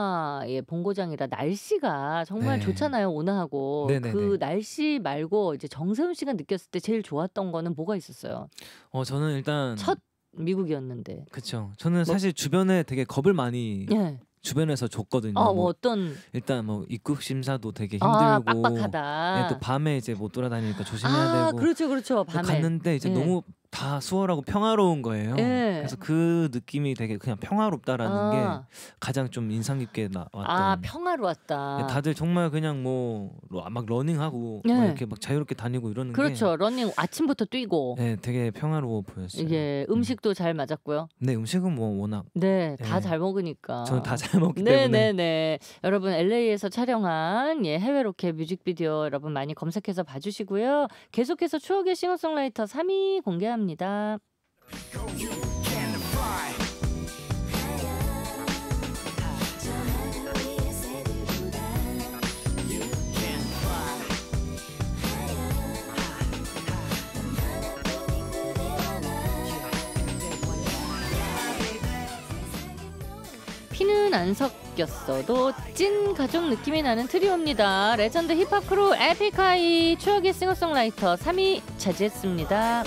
영화의 본고장이라 날씨가 정말 네. 좋잖아요. 온화하고. 네네네. 그 날씨 말고 이제 정세훈 씨가 느꼈을 때 제일 좋았던 거는 뭐가 있었어요? 어 저는 일단 첫 미국이었는데. 그쵸. 저는 사실 주변에 되게 겁을 많이 예. 주변에서 줬거든요. 아, 뭐 뭐 어떤 일단 뭐 입국 심사도 되게 아, 힘들고 빡빡하다. 예, 또 밤에 이제 못 돌아다니니까 조심해야 아, 되고 그렇죠. 그렇죠. 밤에. 갔는데 이제 예. 너무 다 수월하고 평화로운 거예요. 예. 그래서 그 느낌이 되게 그냥 평화롭다라는 아. 게 가장 좀 인상 깊게 나왔던. 아, 평화로웠다. 예, 다들 정말 그냥 뭐 막 러닝하고 예. 막 이렇게 막 자유롭게 다니고 이러는 그렇죠. 러닝 아침부터 뛰고. 게 예, 되게 평화로워 보였어요. 이게 음식도 잘 맞았고요. 네, 음식은 뭐 워낙 네, 다 예. 잘 먹으니까. 저는 다 잘 먹기 때문에 네네네. 여러분 엘에이에서 촬영한 예, 해외 로켓 뮤직비디오 여러분 많이 검색해서 봐주시고요. 계속해서 추억의 싱어송라이터 삼 위 공개합니다. 피는 안 섞였어도 찐 가족 느낌이 나는 트리오입니다. 레전드 힙합 크루 에픽하이 추억의 싱어송라이터 삼 위 차지했습니다.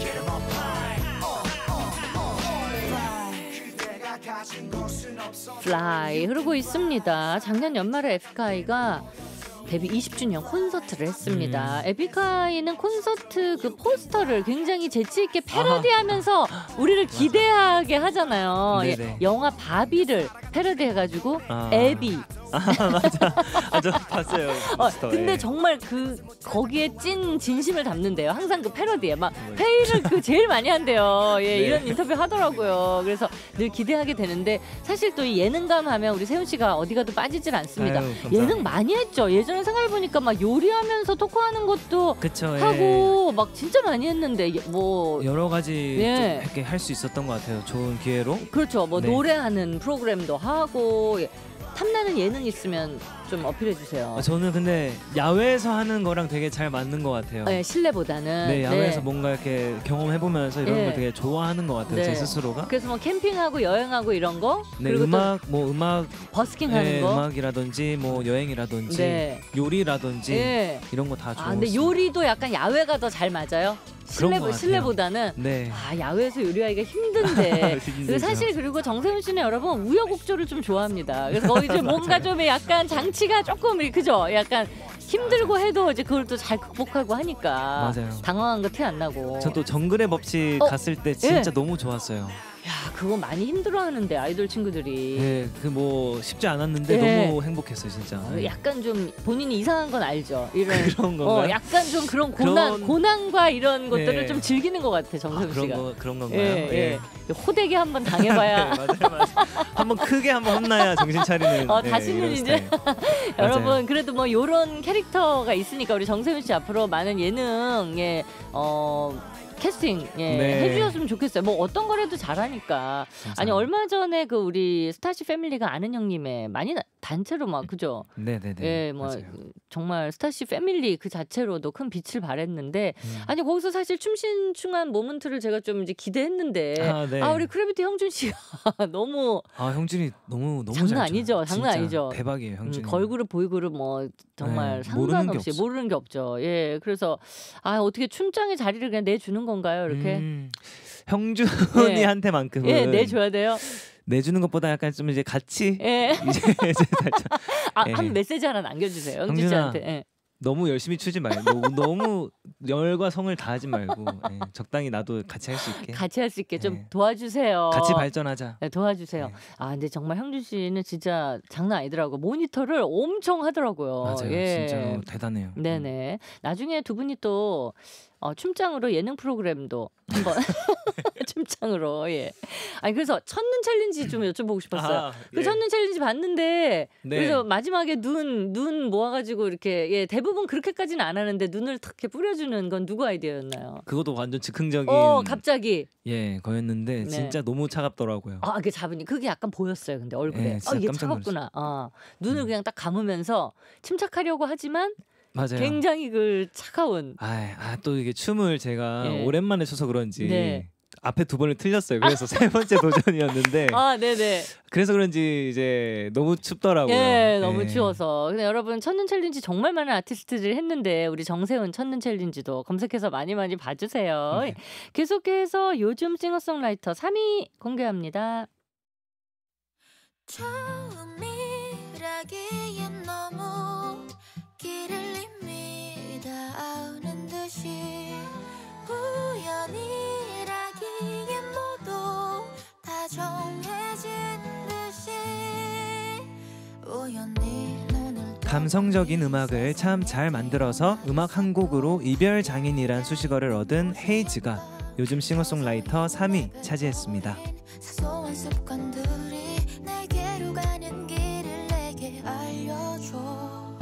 플라이 흐르고 있습니다. 작년 연말에 에픽하이가 데뷔 이십 주년 콘서트를 했습니다. 음. 에픽하이는 콘서트 그 포스터를 굉장히 재치 있게 패러디하면서 우리를 기대하게 하잖아요. 예, 네네. 영화 바비를 패러디해가지고 아. 에비. 아 맞아. 아, 저 봤어요. 어, 포스터, 근데 예. 정말 그 거기에 찐 진심을 담는데요. 항상 그 패러디에 막 회의를 그 제일 많이 한대요. 예, 네. 이런 인터뷰 하더라고요. 그래서 늘 기대하게 되는데 사실 또 이 예능감 하면 우리 세훈 씨가 어디 가도 빠지질 않습니다. 아유, 감사합니다. 예능 많이 했죠. 예전에 생각해 보니까 막 요리하면서 토크하는 것도 그쵸. 예. 하고 막 진짜 많이 했는데 예, 뭐 여러 가지 예. 좀 이렇게 할 수 있었던 것 같아요. 좋은 기회로. 그렇죠. 뭐 네. 노래하는 프로그램도 하고 예. 탐나는 예능 있으면 좀 어필해 주세요. 아, 저는 근데 야외에서 하는 거랑 되게 잘 맞는 것 같아요. 네, 실내보다는. 네, 야외에서 네. 뭔가 이렇게 경험해보면서 이런 네. 걸 되게 좋아하는 것 같아요. 네. 제 스스로가. 그래서 뭐 캠핑하고 여행하고 이런 거, 네, 그리고 음악 뭐 음악 또 버스킹하는 네, 거. 음악이라든지 뭐 여행이라든지 네. 요리라든지 네. 이런 거 다 좋아요. 아, 근데 요리도 약간 야외가 더 잘 맞아요. 그런 실내 것 같아요. 실내보다는. 네. 아, 야외에서 요리하기가 힘든데. 힘들죠. 그리고 사실 그리고 정세훈 씨는 여러분 우여곡절을 좀 좋아합니다. 그래서 거기 이제 뭔가 좀 약간 장치가 조금 그죠? 약간 힘들고 해도 이제 그걸 또 잘 극복하고 하니까 맞아요. 당황한 거 티 안 나고. 전 또 정글의 법칙 어? 갔을 때 진짜 예. 너무 좋았어요. 야, 그거 많이 힘들어하는데 아이돌 친구들이. 네, 그 뭐 쉽지 않았는데 네. 너무 행복했어요, 진짜. 어, 네. 약간 좀 본인이 이상한 건 알죠. 이런 그런 어, 건가요? 약간 좀 그런 고난 그런- 고난과 이런 것들을 네. 좀 즐기는 것 같아 아, 정세훈 그런 씨가. 거 그런 건가요? 예, 예. 호되게 한번 당해봐야. 네, 맞아요, 맞아요. 한번 크게 한번 혼나야 정신 차리는. 어, 네, 다시는 이런 이제 스타일. 여러분 맞아요. 그래도 뭐 요런 캐릭터가 있으니까 우리 정세훈 씨 앞으로 많은 예능에 어 캐스팅 예, 네. 해주셨으면 좋겠어요. 뭐 어떤 거라도 잘하니까. 아니 감사합니다. 얼마 전에 그 우리 스타씨 패밀리가 아는 형님의 많이 나- 단체로 막 그죠? 네네네. 예, 뭐 맞아요. 정말 스타씨 패밀리 그 자체로도 큰 빛을 발했는데 음. 아니 거기서 사실 춤신충한 모먼트를 제가 좀 이제 기대했는데 아, 네. 아 우리 크래비티 형준 씨가 너무 아, 형준이 너무 너무 장난 잘 아니죠, 춰요. 장난 진짜 아니죠. 대박이에요, 음, 형준이. 걸그룹 보이그룹 뭐 정말 네, 모르는 게 상관없이 없어. 모르는 게 없죠. 예, 그래서 아 어떻게 춤장의 자리를 그냥 내주는 건가요, 이렇게? 음, 형준이한테만큼은 예, 내줘야 돼요. 내주는 것보다 약간 좀 이제 같이 예, 이제, 이제 살짝 아, 예. 한 메시지 하나 남겨주세요, 형준 형준아. 씨한테. 예. 너무 열심히 추지 말고 너무, 너무 열과 성을 다하지 말고 예, 적당히 나도 같이 할 수 있게 같이 할 수 있게 좀 네. 도와주세요. 같이 발전하자. 네, 도와주세요. 네. 아 근데 정말 형준 씨는 진짜 장난 아니더라고. 모니터를 엄청 하더라고요. 맞아요, 예. 진짜로 대단해요. 네네. 나중에 두 분이 또 어, 춤장으로 예능 프로그램도 한번 춤장으로 예. 아니 그래서 첫눈 챌린지 좀 여쭤보고 싶었어요. 아, 그 예. 첫눈 챌린지 봤는데 네. 그래서 마지막에 눈 눈 모아가지고 이렇게 예 대부분 그렇게까지는 안 하는데 눈을 탁 이렇게 뿌려주는 건 누구 아이디어였나요? 그것도 완전 즉흥적인 어 갑자기 예 거였는데 네. 진짜 너무 차갑더라고요. 아, 그 잡으니 그게 약간 보였어요. 근데 얼굴에 예, 어, 진짜 이게 깜짝 차갑구나. 아, 눈을 음. 그냥 딱 감으면서 침착하려고 하지만 맞아요. 굉장히 그 차가운. 아, 아, 또 이게 춤을 제가 예. 오랜만에 춰서 그런지 네. 앞에 두 번을 틀렸어요. 그래서 세 번째 도전이었는데 아, 네네. 그래서 그런지 이제 너무 춥더라고요. 예, 너무 예. 추워서. 근데 여러분 첫눈 챌린지 정말 많은 아티스트들이 했는데 우리 정세훈 첫눈 챌린지도 검색해서 많이 많이 봐주세요. 네. 계속해서 요즘 싱어송라이터 삼 위 공개합니다. 처음이라기엔 너무 길을 이미 닿는 듯이 우연이라기엔 모두 다 정해진 듯이 우연히 눈을 감성적인 음악을 참 잘 만들어서 음악 한 곡으로 이별 장인이란 수식어를 얻은 헤이즈가 요즘 싱어송라이터 삼 위 차지했습니다. 사소한 습관들이 내게로 가는 길을 내게 알려줘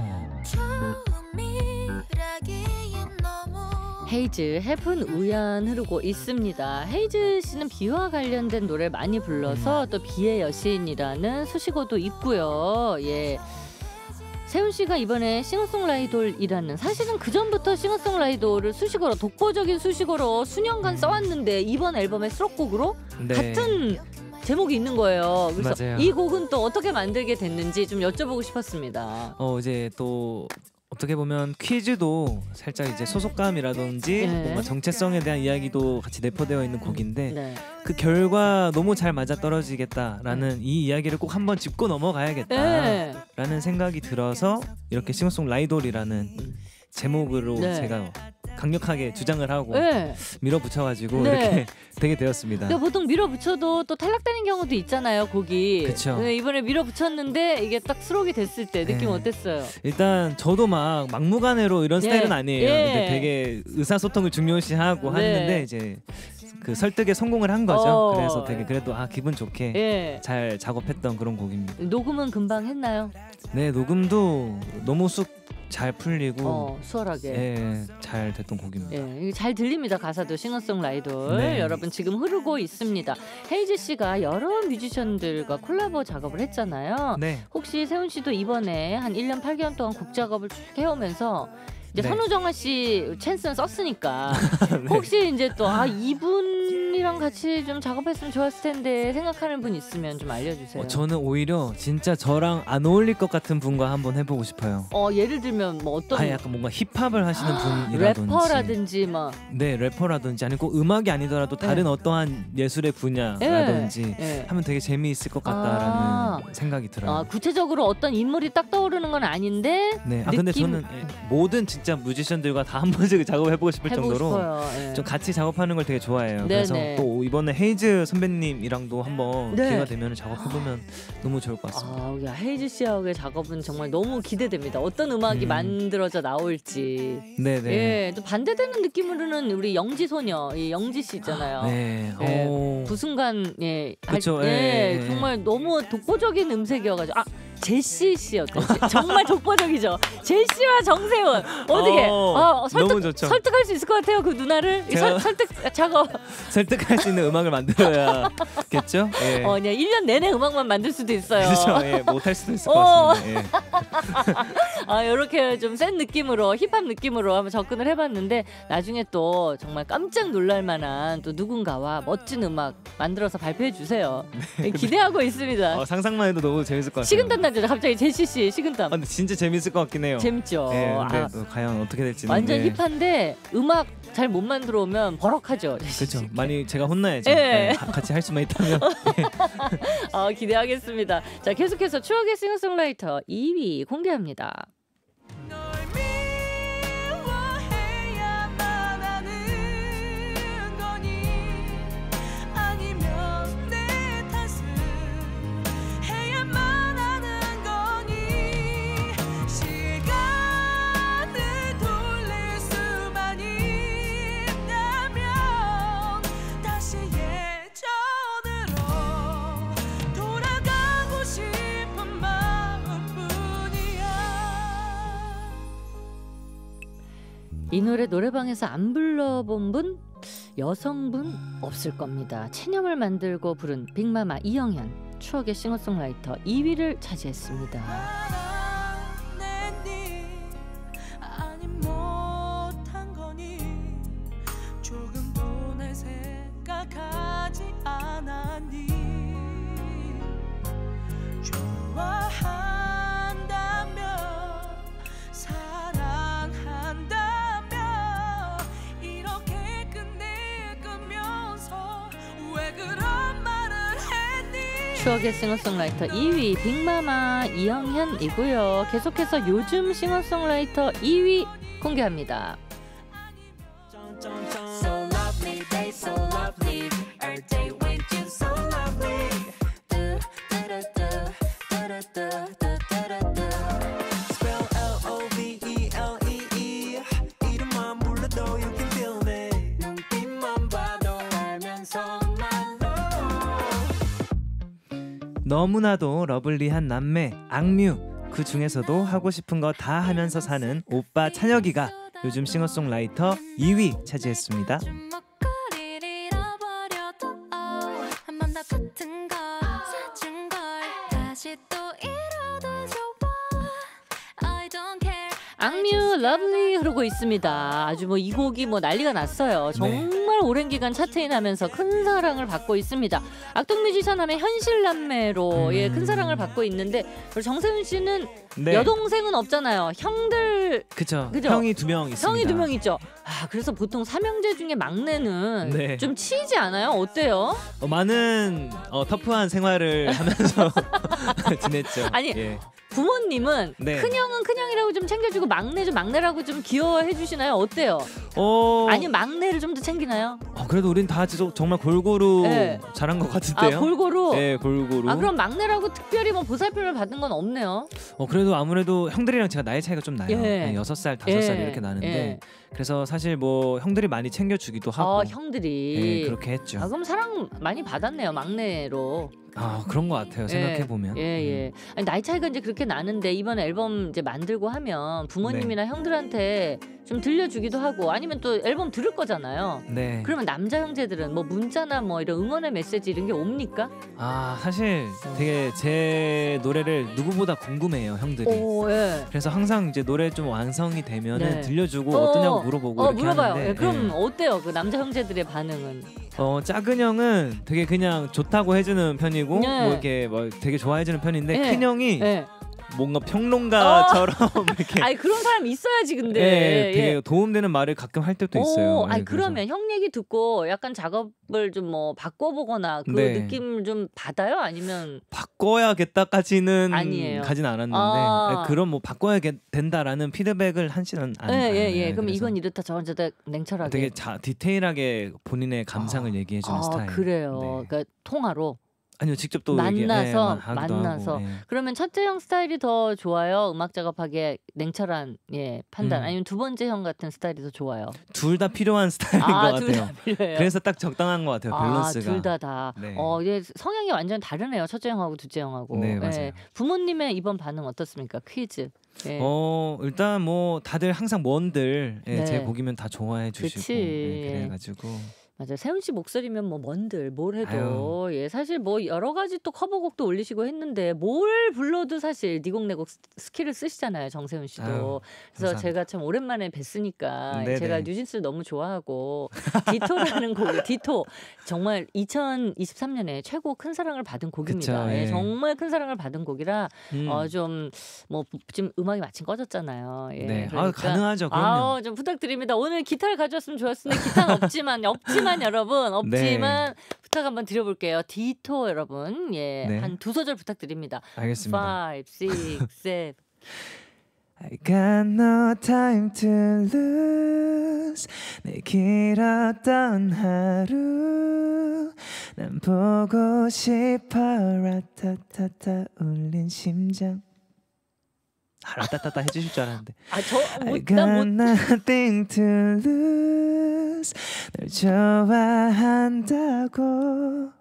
처음이라기엔 너무 헤이즈 해픈 우연 흐르고 있습니다. 헤이즈 씨는 비와 관련된 노래 많이 불러서 또 비의 여신이라는 수식어도 있고요. 예. 세훈 씨가 이번에 싱어송라이돌이라는 사실은 그 전부터 싱어송라이돌을 수식어로 독보적인 수식어로 수년간 써왔는데 이번 앨범의 수록곡으로 네. 같은 제목이 있는 거예요. 그래서 맞아요. 이 곡은 또 어떻게 만들게 됐는지 좀 여쭤보고 싶었습니다. 어 이제 또 어떻게 보면 퀴즈도 살짝 이제 소속감이라든지 네. 뭔가 정체성에 대한 이야기도 같이 내포되어 있는 곡인데 네. 그 결과 너무 잘 맞아 떨어지겠다라는 이 이야기를 꼭 한번 짚고 넘어가야겠다라는 네. 생각이 들어서 이렇게 싱어송라이돌이라는 제목으로 네. 제가 강력하게 주장을 하고 네. 밀어붙여가지고 네. 이렇게 되게 되었습니다. 근데 보통 밀어붙여도 또 탈락되는 경우도 있잖아요, 곡이. 그쵸. 근데 이번에 밀어붙였는데 이게 딱 수록이 됐을 때 느낌 네. 어땠어요? 일단 저도 막 막무가내로 이런 예. 스타일은 아니에요. 예. 근데 되게 의사소통을 중요시하고 네. 하는데 이제 그 설득에 성공을 한 거죠. 어. 그래서 되게 그래도 아 기분 좋게 예. 잘 작업했던 그런 곡입니다. 녹음은 금방 했나요? 네 녹음도 너무 쑥 잘 풀리고 어, 수월하게. 예, 잘 됐던 곡입니다. 예, 이게 잘 들립니다. 가사도 싱어송라이돌 네. 여러분 지금 흐르고 있습니다. 헤이즈 씨가 여러 뮤지션들과 콜라보 작업을 했잖아요. 네. 혹시 세훈 씨도 이번에 한 일 년 팔 개월 동안 곡 작업을 쭉 해오면서 이제 네. 선우정아 씨 찬스는 썼으니까 네. 혹시 이제 또 아 이분이랑 같이 좀 작업했으면 좋았을 텐데 생각하는 분 있으면 좀 알려주세요. 어, 저는 오히려 진짜 저랑 안 어울릴 것 같은 분과 한번 해보고 싶어요. 어 예를 들면 뭐 어떤 아, 약간 뭔가 힙합을 하시는 분이라든지, 래퍼라든지 막 네, 래퍼라든지 아니고 음악이 아니더라도 다른 네. 어떠한 예술의 분야라든지 예. 하면 되게 재미있을 것 같다라는 아. 생각이 들어요. 아, 구체적으로 어떤 인물이 딱 떠오르는 건 아닌데 네, 아 근데 느낌- 저는 예, 모든 진짜 뮤지션들과 다 한 번씩 작업해보고 싶을 해보고 정도로 싶어요. 예. 좀 같이 작업하는 걸 되게 좋아해요. 네네. 그래서 또 이번에 헤이즈 선배님이랑도 한번 네. 기회가 되면 작업해보면 너무 좋을 것 같습니다. 아, 야, 헤이즈 씨하고의 작업은 정말 너무 기대됩니다. 어떤 음악이 음. 만들어져 나올지. 네네. 예, 또 반대되는 느낌으로는 우리 영지 소녀, 이 영지 씨 있잖아요. 네. 예, 오. 부순간 예, 그쵸, 할- 예, 예, 예. 정말 너무 독보적인 음색이어가지고 아 제시 씨였던 정말 독보적이죠. 제시와 정세훈 어떻게 어, 어, 설득 너무 좋죠. 설득할 수 있을 것 같아요 그 누나를 이 제가- 설, 설득 작업. 설득할 수 있는 음악을 만들어야겠죠. 예. 어, 그냥 일 년 내내 음악만 만들 수도 있어요. 그렇죠. 예, 못할 수도 있을 것 어. 같습니다. 예. 아, 이렇게 좀 센 느낌으로 힙합 느낌으로 한번 접근을 해봤는데 나중에 또 정말 깜짝 놀랄 만한 또 누군가와 멋진 음악 만들어서 발표해 주세요. 네, 기대하고 있습니다. 어, 상상만 해도 너무 재밌을 것 같아요. 식은땀 나죠. 갑자기 제시 씨 식은땀. 아, 근데 진짜 재밌을 것 같긴 해요. 재밌죠. 예, 근데 아, 또 과연 어떻게 될지는. 완전 예. 힙한데 음악 잘 못 만들어 오면 버럭하죠. 그렇죠. 많이 제가 혼나야죠. 예. 예, 같이 할 수만 있다면. 아, 기대하겠습니다. 자, 계속해서 추억의 싱어송라이터 이 위 공개합니다. 널 미워해야만 하는 거니 아니면 내 탓을 해야만 하는 거니 시간을 돌릴 수만 있다면 다시 예전으로 돌아가고 싶은 마음뿐이야. 이 노래 노래방에서 안 불러본 분 여성분 없을 겁니다. 체념을 만들고 부른 빅마마 이영현 추억의 싱어송라이터 이 위를 차지했습니다. 알아냈니 아니 못한 거니 조금도 날 생각하지 않았니 좋아한다면 사랑한다면 이렇게 끝낼 거면서 왜 그런 말을 했니 추억의 싱어송라이터 이 위 빅마마 이영현이고요. 계속해서 요즘 싱어송라이터 이 위 공개합니다. So lovely, they so lovely. Every day with you so lovely. Do, do, do, do, do, do, do, do, do, do. Spell L O V E L E E 이름만 불러도 you can feel me 눈빛만 봐도 알면서 말로 너무나도 러블리한 남매 악뮤. 그 중에서도 하고 싶은 거 다 하면서 사는 오빠 찬혁이가 요즘 싱어송라이터 이 위 차지했습니다. 목걸이를 잃어버려도 oh, 한 번 더 같은 걸 사준 걸 다시 또 잃어도 좋아 I don't care 악뮤 러블리 흐르고 있습니다. 아주 뭐 이 곡이 뭐 난리가 났어요. 정말 오랜 기간 차트인하면서 큰 사랑을 받고 있습니다. 악동 뮤지션 하면 현실 남매로 음. 예, 큰 사랑을 받고 있는데 그리고 정세훈 씨는 네. 여동생은 없잖아요. 형들 그쵸. 그죠? 형이 두 명 있습니다. 형이 두 명 있죠. 아 그래서 보통 삼형제 중에 막내는 네. 좀 치이지 않아요? 어때요? 어, 많은 어, 터프한 생활을 하면서 지냈죠. 아니, 예. 부모님은 네. 큰형은 큰형이라고 좀 챙겨주고 막내 좀 막내라고 좀 귀여워해 주시나요? 어때요? 어, 아니면 막내를 좀 더 챙기나요? 어, 그래도 우린 다 진짜 정말 골고루 네. 잘한 것 같은데요. 아 골고루. 네, 골고루. 아 그럼 막내라고 특별히 뭐 보살핌을 받은 건 없네요. 어, 그래도 아무래도 형들이랑 제가 나이 차이가 좀 나요. 예. 네, 여섯 살, 다섯 살 예. 이렇게 나는데 예. 그래서 사실 뭐 형들이 많이 챙겨주기도 하고 아 형들이. 네, 그렇게 했죠. 아 그럼 사랑 많이 받았네요 막내로. 아 그런 것 같아요. 생각해 보면. 예, 예. 아니, 나이 차이가 이제 그렇게 나는데 이번 앨범 이제 만들고 하면 부모님이나 네. 형들한테 좀 들려주기도 하고 아니면 또 앨범 들을 거잖아요. 네. 그러면 남자 형제들은 뭐 문자나 뭐 이런 응원의 메시지 이런 게 옵니까? 아 사실 되게 제 노래를 누구보다 궁금해요 형들이. 오, 예. 그래서 항상 이제 노래 좀 완성이 되면은 네. 들려주고 어, 어떠냐고 물어보고 어, 이렇게 물어봐요. 하는데. 예, 그럼 예. 어때요? 그 남자 형제들의 반응은? 어 작은 형은 되게 그냥 좋다고 해주는 편이고 네. 뭐 이렇게 뭐 되게 좋아해주는 편인데 네. 큰 형이 예. 뭔가 평론가처럼 이렇게 아니 그런 사람 있어야지 근데. 예, 되게 예. 도움되는 말을 가끔 할 때도 있어요. 오, 아니 예, 그래서. 그러면 형 얘기 듣고 약간 작업을 좀 뭐 바꿔보거나 그 네. 느낌을 좀 받아요? 아니면 바꿔야겠다까지는 아니에요. 가진 않았는데 아. 그런 뭐 바꿔야 된다라는 피드백을 하시는 안. 예예예. 안 해요. 그럼 그래서 이건 이렇다 저건 저렇다 냉철하게. 되게 자, 디테일하게 본인의 감상을 아. 얘기해주는 아, 스타일. 그래요. 네. 그러니까 통화로. 아니요 직접 또 만나서, 얘기, 예, 하기도 만나서. 하고, 예. 그러면 첫째 형 스타일이 더 좋아요? 음악 작업하기에 냉철한 예 판단. 음. 아니면 두 번째 형 같은 스타일이 더 좋아요? 둘 다 필요한 스타일인 아, 것 둘 같아요. 다 필요해요. 그래서 딱 적당한 것 같아요. 밸런스가. 아, 둘 다 다. 네. 어, 이게 성향이 완전 다르네요. 첫째 형하고 둘째 형하고. 네, 예. 맞아요. 부모님의 이번 반응 어떻습니까? 퀴즈. 예. 어 일단 뭐 다들 항상 뭔들 예, 네. 제 곡이면 다 좋아해 주시고 그치. 예, 그래가지고 맞아요. 세훈 씨 목소리면 뭐 뭔들 뭘 해도 예 사실 뭐 여러 가지 또 커버곡도 올리시고 했는데 뭘 불러도 사실 네 곡 내 곡 스킬을 쓰시잖아요. 정세훈 씨도. 아유, 그래서 감사합니다. 제가 참 오랜만에 뵀으니까 네네. 제가 뉴진스를 너무 좋아하고 디토라는 곡 디토 정말 이천이십삼 년에 최고 큰 사랑을 받은 곡입니다. 그쵸, 예, 예. 정말 큰 사랑을 받은 곡이라 음. 어 좀 뭐 지금 음악이 마침 꺼졌잖아요. 예, 네, 아 그러니까 가능하죠. 그럼요. 아, 좀 부탁드립니다. 오늘 기타를 가져왔으면 좋았는데 기타는 없지만 없지만 여러분 없지만 부탁 한번 드려볼게요. 디토 여러분 예, 네. 한 두 소절 부탁드립니다. 알겠습니다. five, six, seven. I got no time to lose 내 길었던 하루 난 보고 싶어 라타타타 울린 심장 아, 라타타타 해주실 줄 알았는데 아, 저 I 못, got 나못 nothing to lose 널 좋아한다고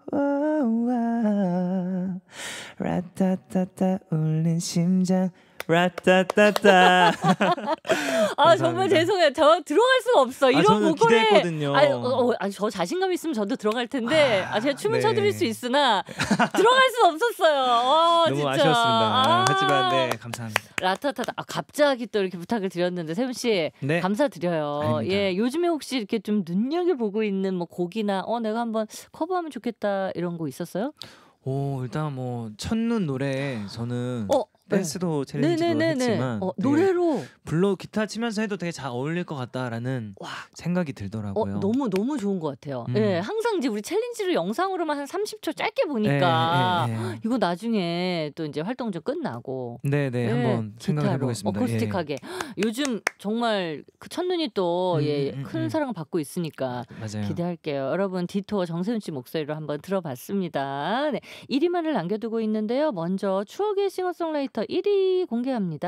라타타타 울린 심장 라타타타 아 정말 죄송해요. 저 들어갈 수가 없어. 이런 저는 보컬에 기대했거든요. 아니, 어, 어, 아니, 저 자신감 있으면 저도 들어갈 텐데 아, 제가 춤을 네. 춰드릴 수 있으나 들어갈 수 없었어요. 어, 너무 진짜. 아쉬웠습니다. 아, 하지만 네 감사합니다. 라타타타. 아, 갑자기 또 이렇게 부탁을 드렸는데 세훈 씨 네. 감사드려요. 아닙니다. 예, 요즘에 혹시 이렇게 좀 눈여겨 보고 있는 뭐 곡이나 어 내가 한번 커버하면 좋겠다 이런 거 있었어요? 오 일단 뭐 첫눈 노래 저는 어, 댄스도 챌린지도 네네네네. 했지만 어, 되게 노래로 불러 기타 치면서 해도 되게 잘 어울릴 것 같다라는 와. 생각이 어, 들더라고요. 너무 너무 좋은 것 같아요. 음. 예, 항상 이제 우리 챌린지를 영상으로만 한 삼십 초 짧게 보니까 예, 예, 예. 이거 나중에 또 이제 활동 좀 끝나고 네네 예, 한번 생각해 기타로, 보겠습니다. 어쿠스틱하게 요즘 정말 그 첫눈이 또 음, 예, 음, 음, 큰 음. 사랑을 받고 있으니까 예. 맞아요. 기대할게요. 여러분 디토 정세훈 씨 목소리로 한번 들어봤습니다. 네, 일 위만을 남겨두고 있는데요. 먼저 추억의 싱어송라이터 일 위 공개합니다.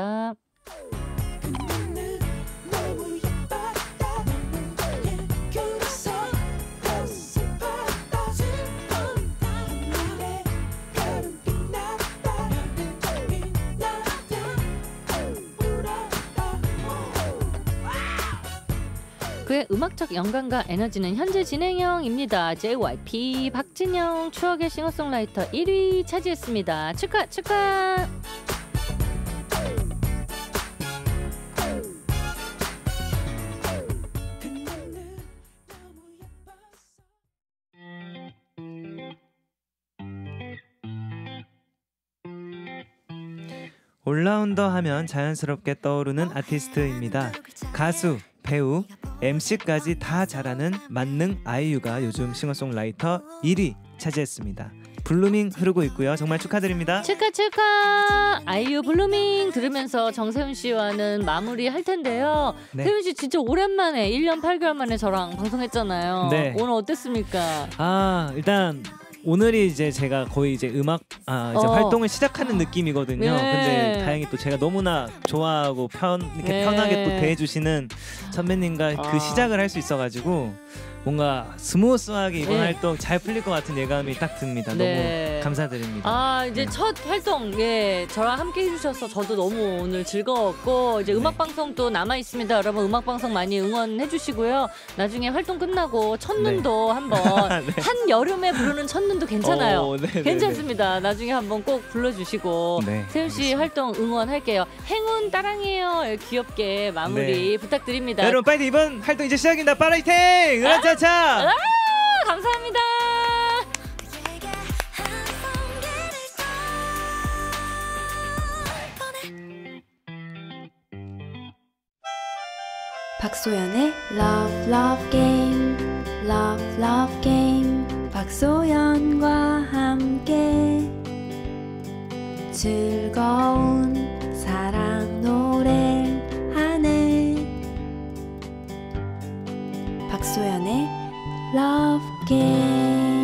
그의 음악적 영감과 에너지는 현재 진행형입니다. 제이와이피 박진영 추억의 싱어송라이터 일 위 차지했습니다. 축하 축하. 올라운더 하면 자연스럽게 떠오르는 아티스트입니다. 가수, 배우, 엠씨까지 다 잘하는 만능 아이유가 요즘 싱어송라이터 일 위 차지했습니다. 블루밍 흐르고 있고요. 정말 축하드립니다. 축하 축하. 아이유 블루밍 들으면서 정세훈 씨와는 마무리할 텐데요. 네. 세훈 씨 진짜 오랜만에 일 년 팔 개월 만에 저랑 방송했잖아요. 네. 오늘 어땠습니까? 아 일단 오늘이 이제 제가 거의 이제 음악 아 이제 어. 활동을 시작하는 느낌이거든요. 네. 근데 다행히 또 제가 너무나 좋아하고 편 이렇게 네. 편하게 또 대해주시는 선배님과 아. 그 시작을 할 수 있어가지고 뭔가 스무스하게 이번 네. 활동 잘 풀릴 것 같은 예감이 딱 듭니다. 네. 너무 감사드립니다. 아 이제 네. 첫 활동 예 저랑 함께 해주셔서 저도 너무 오늘 즐거웠고 이제 네. 음악 방송 또 남아 있습니다. 여러분 음악 방송 많이 응원해 주시고요. 나중에 활동 끝나고 첫눈도 한번 네. 한 여름에 부르는 첫눈도 괜찮아요. 어, 네, 네, 네. 괜찮습니다. 나중에 한번 꼭 불러주시고 네, 세훈 씨 알겠습니다. 활동 응원할게요. 행운 따랑해요. 예, 귀엽게 마무리 네. 부탁드립니다. 여러분 빨리 이번 활동 이제 시작입니다. 파이팅! 으라차차! 아, 감사합니다. 박소연의 Love Love Game Love Love Game 박소연과 함께 즐거운 사랑 노래하네 박소연의 Love Game